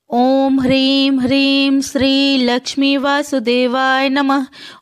ओम ह्रीं ह्रीं श्री लक्ष्मी वासुदेवाय नमः।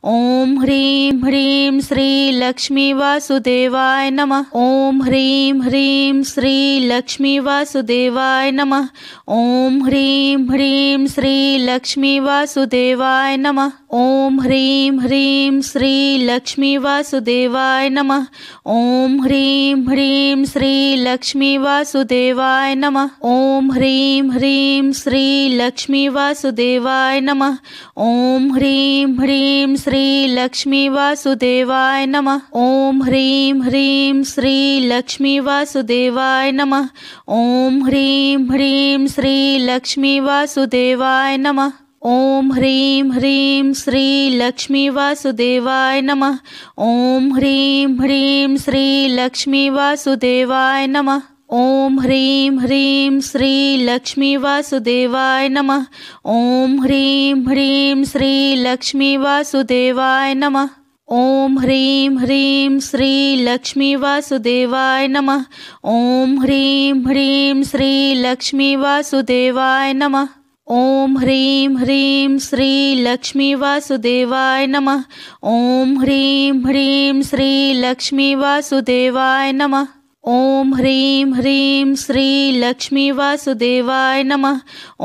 ओम ह्रीं ह्रीं श्री लक्ष्मी वासुदेवाय नमः। ओम ह्रीं ह्रीं श्री लक्ष्मी वासुदेवाय नमः। ओम ह्रीं ह्रीं श्री लक्ष्मी वासुदेवाय नमः। ओम ह्रीं ह्रीं श्री लक्ष्मी वासुदेवाय नमः। ओम ह्रीं ह्रीं श्री लक्ष्मी वासुदेवाय नमः। ओम ह्रीं ह्रीं श्री लक्ष्मी वासुदेवाय नमः। ओम ह्रीं ह्रीं श्री लक्ष्मी वासुदेवाय नमः। ओम ह्रीं ह्रीं श्री लक्ष्मी वासुदेवाय नमः। ओम ह्रीं ह्रीं श्री लक्ष्मी वासुदेवाय नमः। ओम ह्रीं ह्रीं श्री लक्ष्मी वासुदेवाय नमः। ओम ह्रीं ह्रीं श्री लक्ष्मी वासुदेवाय नमः। ओम ह्रीं ह्रीं श्री लक्ष्मी वासुदेवाय नमः। ओम ह्रीं ह्रीं श्री लक्ष्मी वासुदेवाय नमः। ओम ह्रीं ह्रीं श्री लक्ष्मी वासुदेवाय नमः। ओम ह्रीं ह्रीं श्री लक्ष्मी वासुदेवाय नमः। ओम ह्रीं ह्रीं श्री लक्ष्मी वासुदेवाय नमः। ओम ह्रीं ह्रीं श्री लक्ष्मी वासुदेवाय नमः। ओम ह्रीं ह्रीं श्री लक्ष्मी वासुदेवाय नमः।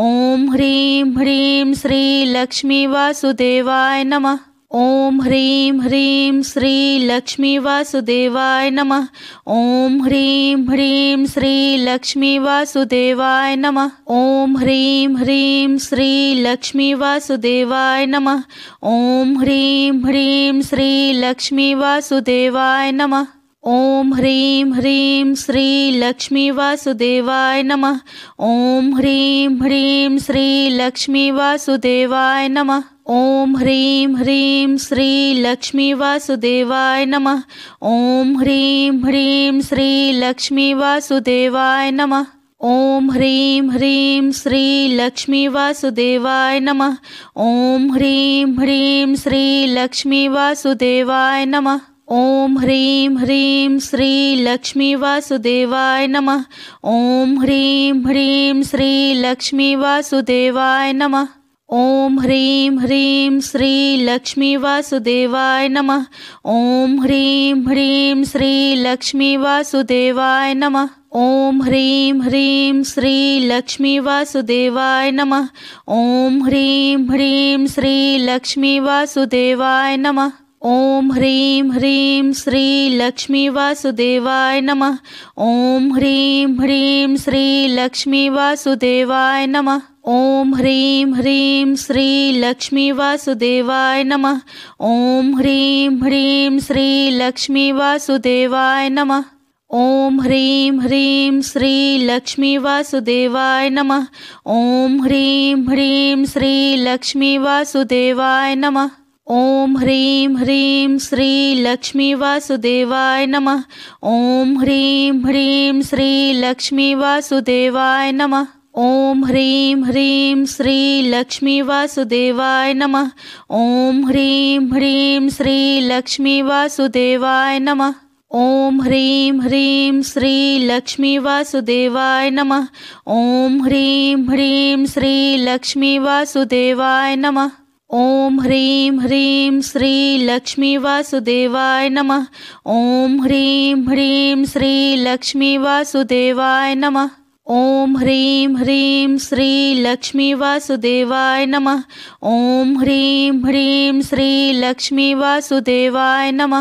ओम ह्रीं ह्रीं श्री लक्ष्मी वासुदेवाय नमः। ओम ह्रीं ह्रीं श्री लक्ष्मी वासुदेवाय नमः। ओम ह्रीं ह्रीं श्री लक्ष्मी वासुदेवाय नमः। ओम ह्रीं ह्रीं श्री लक्ष्मी वासुदेवाय नमः। ओम ह्रीं ह्रीं श्री लक्ष्मी वासुदेवाय नमः। ओम ह्रीं ह्रीं श्री लक्ष्मी वासुदेवाय नमः। ओम ह्रीं ह्रीं श्री लक्ष्मी वासुदेवाय नमः। ओम ह्रीं ह्रीं श्री लक्ष्मी वासुदेवाय नमः। ओम ह्रीं ह्रीं श्री लक्ष्मी वासुदेवाय नमः। ओम ह्रीं ह्रीं श्री लक्ष्मी वासुदेवाय नमः। ओम ह्रीं ह्रीं श्री लक्ष्मी वासुदेवाय नमः। ओम ह्रीं ह्रीं श्री लक्ष्मी वासुदेवाय नमः। ओम ह्रीं ह्रीं श्री लक्ष्मी वासुदेवाय नमः। ओम ह्रीं ह्रीं श्री लक्ष्मी वासुदेवाय नमः। ओम ह्रीं ह्रीं श्री लक्ष्मी वासुदेवाय नमः। ओम ह्रीं ह्रीं श्री लक्ष्मी वासुदेवाय नमः। ओम ह्रीं ह्रीं श्री लक्ष्मी वासुदेवाय नमः। ओम ह्रीं ह्रीं श्री लक्ष्मी वासुदेवाय नमः। ओम ह्रीं ह्रीं श्री लक्ष्मी वासुदेवाय नमः। ओम ह्रीं ह्रीं श्री लक्ष्मी वासुदेवाय नमः। ओम ह्रीं ह्रीं श्री लक्ष्मी वासुदेवाय नमः। ओम ह्रीं ह्रीं श्री लक्ष्मी वासुदेवाय नमः। ओम ह्रीं ह्रीं श्री लक्ष्मी वासुदेवाय नमः। ओम ह्रीं ह्रीं श्री लक्ष्मी वासुदेवाय नमः। ओम ह्रीं ह्रीं श्री लक्ष्मी वासुदेवाय नमः। ओम ह्रीं ह्रीं श्री लक्ष्मी वासुदेवाय नमः। ओम ह्रीं ह्रीं श्री लक्ष्मी वासुदेवाय नमः। ओम ह्रीं ह्रीं श्री लक्ष्मी वासुदेवाय नमः। ओम ह्रीं ह्रीं श्री लक्ष्मी वासुदेवाय नमः। ओम ह्रीं ह्रीं श्री लक्ष्मी वासुदेवाय नमः। ओम ह्रीं ह्रीं श्री लक्ष्मी वासुदेवाय नमः। ओम ह्रीं ह्रीं श्री लक्ष्मी वासुदेवाय नमः। ओम ह्रीं ह्रीं श्री लक्ष्मी वासुदेवाय नमः।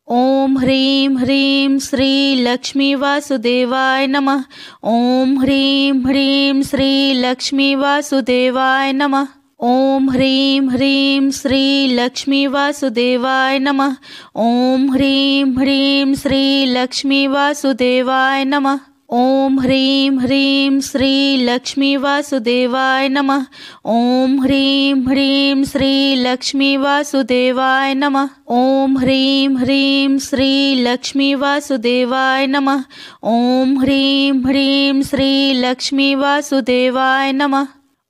ओम ह्रीं ह्रीं श्री लक्ष्मी वासुदेवाय नमः। ओम ह्रीं ह्रीं श्री लक्ष्मी वासुदेवाय नमः। ओम ह्रीं ह्रीं श्री लक्ष्मी वासुदेवाय नमः। ओम ह्रीं ह्रीं श्री लक्ष्मी वासुदेवाय नमः। ओम ह्रीं ह्रीं श्री लक्ष्मी वासुदेवाय नमः। ओम ह्रीं ह्रीं श्री लक्ष्मी वासुदेवाय नमः। ओम ह्रीं ह्रीं श्री लक्ष्मी वासुदेवाय नमः। ओम ह्रीं ह्रीं श्री लक्ष्मी वासुदेवाय नमः।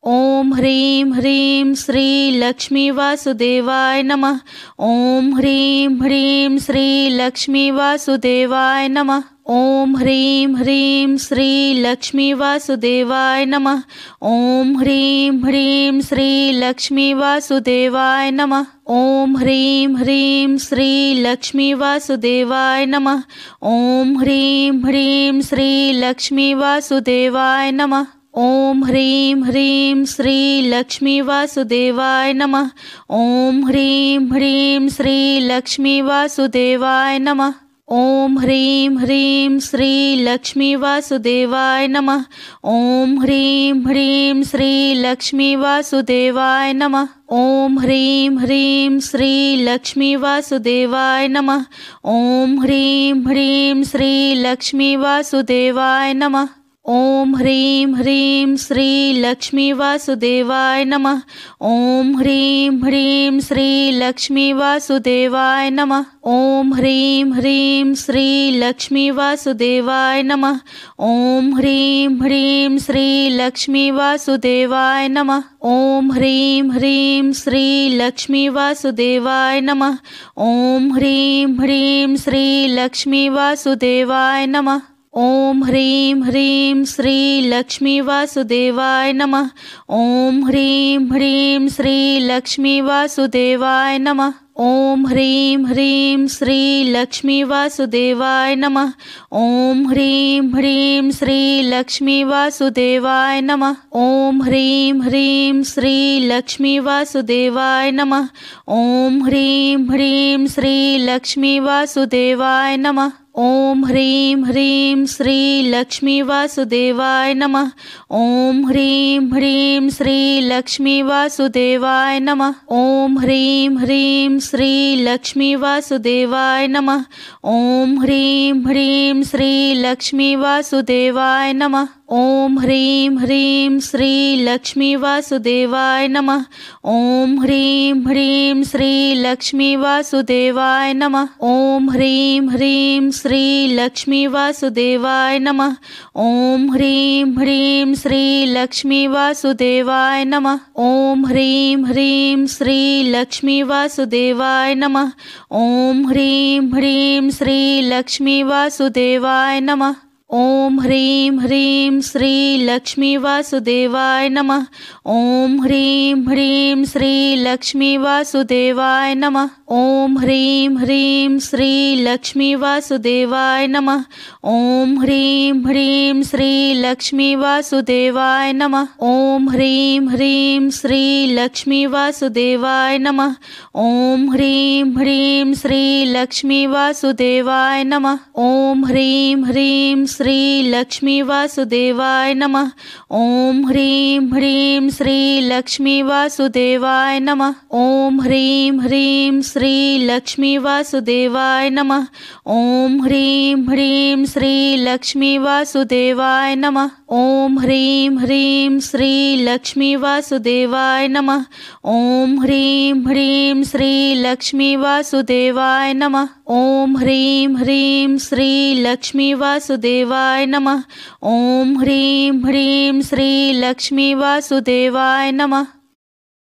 ओम ह्रीं ह्रीं श्री लक्ष्मी वासुदेवाय नमः। ओम ह्रीं ह्रीं श्री लक्ष्मी वासुदेवाय नमः। ओम ह्रीं ह्रीं श्री लक्ष्मी वासुदेवाय नमः। ओम ह्रीं ह्रीं श्री लक्ष्मी वासुदेवाय नमः। ओम ह्रीं ह्रीं श्री लक्ष्मी वासुदेवाय नमः। ओम ह्रीं ह्रीं श्री लक्ष्मी वासुदेवाय नमः। ओम ह्रीं ह्रीं श्री लक्ष्मी वासुदेवाय नमः। ओम ह्रीं ह्रीं श्री लक्ष्मी वासुदेवाय नमः। ओम ह्रीं ह्रीं श्री लक्ष्मी वासुदेवाय नमः। ओम ह्रीं ह्रीं श्री लक्ष्मी वासुदेवाय नमः। ओम ह्रीं ह्रीं श्री लक्ष्मी वासुदेवाय नमः। ओम ह्रीं ह्रीं श्री लक्ष्मी वासुदेवाय नमः। ओम ह्रीं ह्रीं श्री लक्ष्मी वासुदेवाय नमः। ओम ह्रीं ह्रीं श्री लक्ष्मी वासुदेवाय नमः। ओम ह्रीं ह्रीं श्री लक्ष्मी वासुदेवाय नमः। ओम ह्रीं ह्रीं श्री लक्ष्मी वासुदेवाय नमः। ओम ह्रीं ह्रीं श्री लक्ष्मी वासुदेवाय नमः। ओम ह्रीं ह्रीं श्री लक्ष्मी वासुदेवाय नमः। ओम ह्रीं ह्रीं श्री लक्ष्मी वासुदेवाय नमः। ओम ह्रीं ह्रीं श्री लक्ष्मी वासुदेवाय नमः। ओम ह्रीं ह्रीं श्री लक्ष्मी वासुदेवाय नमः। ओम ह्रीं ह्रीं श्री लक्ष्मी वासुदेवाय नमः। ओम ह्रीं ह्रीं श्री लक्ष्मी वासुदेवाय नमः। ओम ह्रीं ह्रीं श्री लक्ष्मी वासुदेवाय नमः। ओम ह्रीं ह्रीं श्री लक्ष्मी वासुदेवाय नमः। ओम ह्रीं ह्रीं श्री लक्ष्मी वासुदेवाय नमः। ओम ह्रीं ह्रीं श्री लक्ष्मी वासुदेवाय नमः। ओम ह्रीं ह्रीं श्री लक्ष्मी वासुदेवाय नमः। ओम ह्रीं ह्रीं श्री लक्ष्मी वासुदेवाय नमः। ओम ह्रीं ह्रीं श्री लक्ष्मी वासुदेवाय नमः। ओम ह्रीं ह्रीं श्री लक्ष्मी वासुदेवाय नमः। ओम ह्रीं ह्रीं श्री लक्ष्मी वासुदेवाय नमः। ओम ह्रीं ह्रीं श्री लक्ष्मी वासुदेवाय नमः। ओम ह्रीं ह्रीं श्री लक्ष्मी वासुदेवाय नमः। ओम ह्रीं ह्रीं श्री लक्ष्मी वासुदेवाय नमः। ओम ह्रीं ह्रीं श्री लक्ष्मी वासुदेवाय नमः। ओम ह्रीं ह्रीं श्री लक्ष्मी वासुदेवाय नमः। ओम ह्रीं ह्रीं श्री लक्ष्मी वासुदेवाय नमः। ओम ह्रीं ह्रीं श्री लक्ष्मी वासुदेवाय नमः। ओम ह्रीं ह्रीं श्री लक्ष्मी वासुदेवाय नमः। ओम ह्रीं ह्रीं श्री लक्ष्मी वासुदेवाय नमः। ओम ह्रीं ह्रीं श्री लक्ष्मी वासुदेवाय नमः। ओम ह्रीं ह्रीं श्री लक्ष्मी वासुदेवाय नमः। ओम ह्रीं ह्रीं श्री लक्ष्मी वासुदेवाय नमः। ओम ह्रीं ह्रीं श्री लक्ष्मी वासुदेवाय नमः। ओम ह्रीं ह्रीं श्री लक्ष्मी वासुदेवाय नमः। ओम ह्रीं ह्रीं श्री लक्ष्मी वासुदेवाय नमः। ओम ह्रीं ह्रीं श्री लक्ष्मी वासुदेवाय नमः।